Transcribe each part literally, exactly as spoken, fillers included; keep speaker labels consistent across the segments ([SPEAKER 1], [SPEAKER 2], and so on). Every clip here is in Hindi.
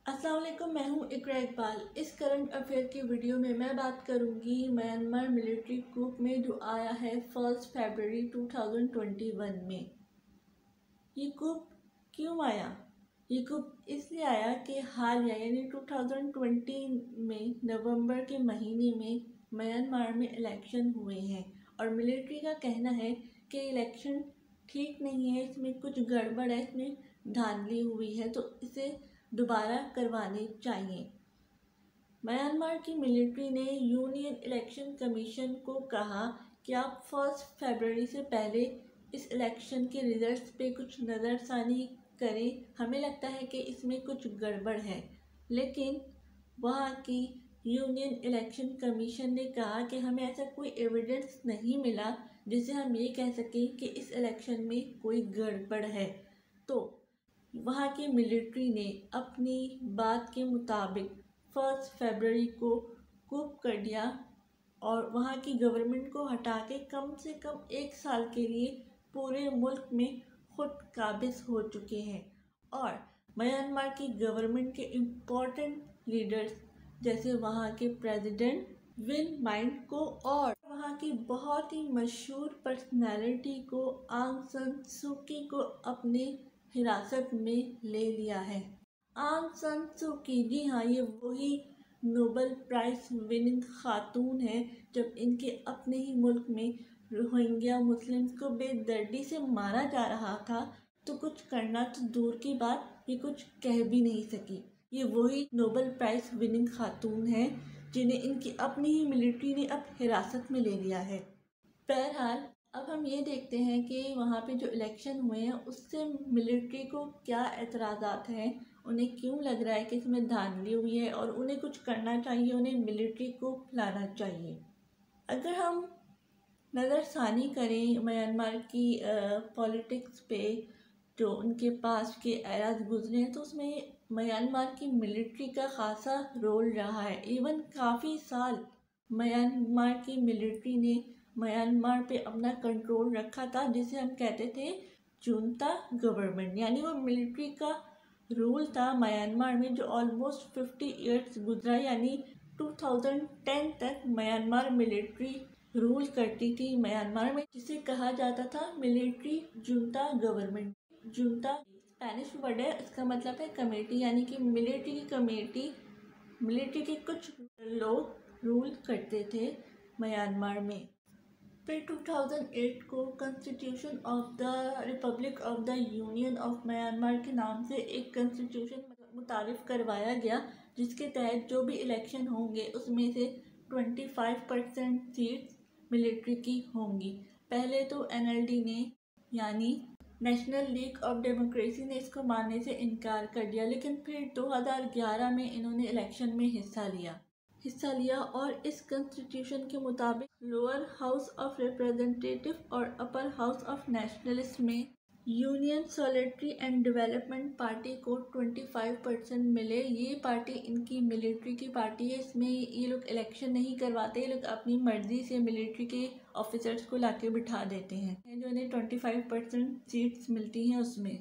[SPEAKER 1] अस्सलाम वालेकुम, मैं हूं इकरा इकबाल। इस करंट अफेयर की वीडियो में मैं बात करूंगी म्यांमार मिलिट्री कूप में जो आया है फर्स्ट फरवरी दो हज़ार इक्कीस में। ये कूप क्यों आया? ये कूप इसलिए आया कि हाल या यानी दो हज़ार बीस में नवंबर के महीने में म्यांमार में इलेक्शन हुए हैं और मिलिट्री का कहना है कि इलेक्शन ठीक नहीं है, इसमें कुछ गड़बड़ है, इसमें धांधली हुई है, तो इसे दोबारा करवाने चाहिए। म्यांमार की मिलिट्री ने यूनियन इलेक्शन कमीशन को कहा कि आप फर्स्ट फरवरी से पहले इस इलेक्शन के रिजल्ट्स पे कुछ नज़रसानी करें, हमें लगता है कि इसमें कुछ गड़बड़ है। लेकिन वहाँ की यूनियन इलेक्शन कमीशन ने कहा कि हमें ऐसा कोई एविडेंस नहीं मिला जिससे हम ये कह सकें कि इस इलेक्शन में कोई गड़बड़ है। तो वहाँ की मिलिट्री ने अपनी बात के मुताबिक फर्स्ट फरवरी को कूप कर दिया और वहाँ की गवर्नमेंट को हटा के कम से कम एक साल के लिए पूरे मुल्क में खुद काबिज हो चुके हैं। और म्यांमार की गवर्नमेंट के इम्पोर्टेंट लीडर्स जैसे वहाँ के प्रेसिडेंट विन माइंट को और वहाँ की बहुत ही मशहूर पर्सनैलिटी को आंग सान सू की को अपने हिरासत में ले लिया है। आंग सान सू की, जी हाँ, ये वही नोबेल प्राइज विनिंग खातून है। जब इनके अपने ही मुल्क में रोहिंग्या मुस्लिम्स को बेदर्दी से मारा जा रहा था तो कुछ करना तो दूर की बात, ये कुछ कह भी नहीं सकी। ये वही नोबेल प्राइज विनिंग खातून है जिन्हें इनकी अपनी ही मिलिट्री ने अब हिरासत में ले लिया है। बहरहाल अब हम ये देखते हैं कि वहाँ पे जो इलेक्शन हुए हैं उससे मिलिट्री को क्या एतराज़ात हैं, उन्हें क्यों लग रहा है कि इसमें धांधली हुई है और उन्हें कुछ करना चाहिए, उन्हें मिलिट्री को लाना चाहिए। अगर हम नज़रसानी करें म्यांमार की पॉलिटिक्स पे जो उनके पास के एराज गुजरे हैं तो उसमें म्यांमार की मिलिट्री का खासा रोल रहा है। इवन काफ़ी साल म्यांमार की मिलिट्री ने म्यांमार पे अपना कंट्रोल रखा था, जिसे हम कहते थे जुंता गवर्नमेंट, यानी वो मिलिट्री का रूल था म्यांमार में जो ऑलमोस्ट फिफ्टी इयर्स गुजरा, यानी दो हज़ार दस तक म्यांमार मिलिट्री रूल करती थी म्यांमार में, जिसे कहा जाता था military junta government. Junta Spanish word है, इसका मतलब है कमेटी, यानी कि मिलिट्री की कमेटी, मिलिट्री के कुछ लोग रूल करते थे म्यांमार में। फिर दो हज़ार आठ को constitution of the republic of the union of Myanmar के नाम से एक कॉन्स्टिट्यूशन मुतारिफ करवाया गया, जिसके तहत जो भी इलेक्शन होंगे उसमें से पच्चीस परसेंट सीट्स मिलिट्री की होंगी। पहले तो एन एल डी ने, यानी नेशनल लीग ऑफ डेमोक्रेसी ने इसको मानने से इनकार कर दिया, लेकिन फिर दो हज़ार ग्यारह में इन्होंने इलेक्शन में हिस्सा लिया हिस्सा लिया और इस कॉन्स्टिट्यूशन के मुताबिक लोअर हाउस ऑफ रिप्रेजेंटेटिव और अपर हाउस ऑफ नेशनलिस्ट में union solidarity and development party को पच्चीस परसेंट मिले। ये पार्टी इनकी मिलिट्री की पार्टी है, इसमें ये लोग इलेक्शन नहीं करवाते, ये लोग अपनी मर्जी से मिलिट्री के ऑफिसर्स को लाके बिठा देते हैं जो इन्हें पच्चीस परसेंट सीट्स मिलती हैं उसमें।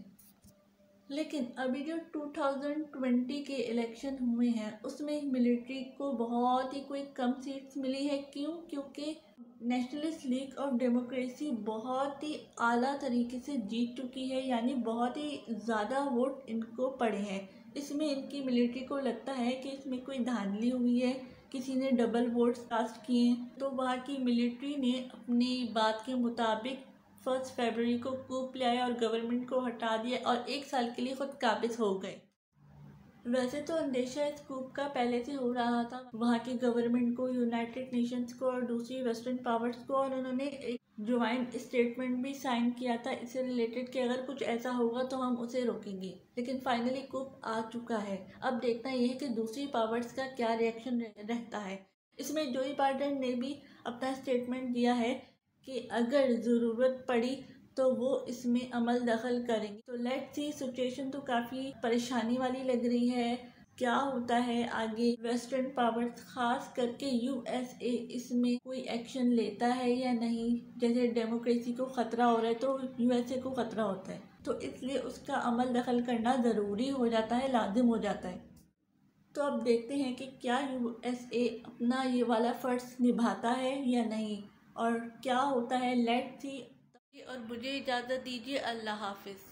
[SPEAKER 1] लेकिन अभी जो दो हज़ार बीस के इलेक्शन हुए हैं उसमें मिलिट्री को बहुत ही कोई कम सीट्स मिली है। क्यों? क्योंकि नेशनलिस्ट लीग ऑफ डेमोक्रेसी बहुत ही आला तरीके से जीत चुकी है, यानी बहुत ही ज़्यादा वोट इनको पड़े हैं। इसमें इनकी मिलिट्री को लगता है कि इसमें कोई धांधली हुई है, किसी ने डबल वोट्स कास्ट किए हैं, तो वहाँ की मिलिट्री ने अपनी बात के मुताबिक फर्स्ट फरवरी को कूप लाया और गवर्नमेंट को हटा दिया और एक साल के लिए खुद काबिज हो गए। वैसे तो अंदेशा इस कूप का पहले से हो रहा था वहाँ की गवर्नमेंट को, यूनाइटेड नेशंस को और दूसरी वेस्टर्न पावर्स को, और उन्होंने एक ज्वाइंट स्टेटमेंट भी साइन किया था इससे रिलेटेड कि अगर कुछ ऐसा होगा तो हम उसे रोकेंगे। लेकिन फाइनली कूप आ चुका है। अब देखना यह है कि दूसरी पावर्स का क्या रिएक्शन रहता है। इसमें जोई बाइडेन ने भी अपना स्टेटमेंट दिया है कि अगर ज़रूरत पड़ी तो वो इसमें अमल दखल करेंगे। तो लेट्स सी, सिचुएशन तो काफ़ी परेशानी वाली लग रही है। क्या होता है आगे? वेस्टर्न पावर्स खास करके यू एस ए इसमें कोई एक्शन लेता है या नहीं? जैसे डेमोक्रेसी को ख़तरा हो रहा है तो यू एस ए को ख़तरा होता है, तो इसलिए उसका अमल दखल करना ज़रूरी हो जाता है, लाजिम हो जाता है। तो अब देखते हैं कि क्या यूएसए अपना ये वाला फ़र्ज निभाता है या नहीं, और क्या होता है। Let's see. और मुझे इजाज़त दीजिए। अल्लाह हाफिज़।